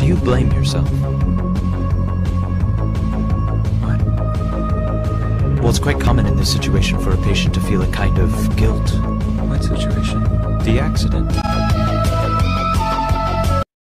you blame yourself? What? Well, it's quite common in this situation for a patient to feel a kind of guilt. What situation? The accident.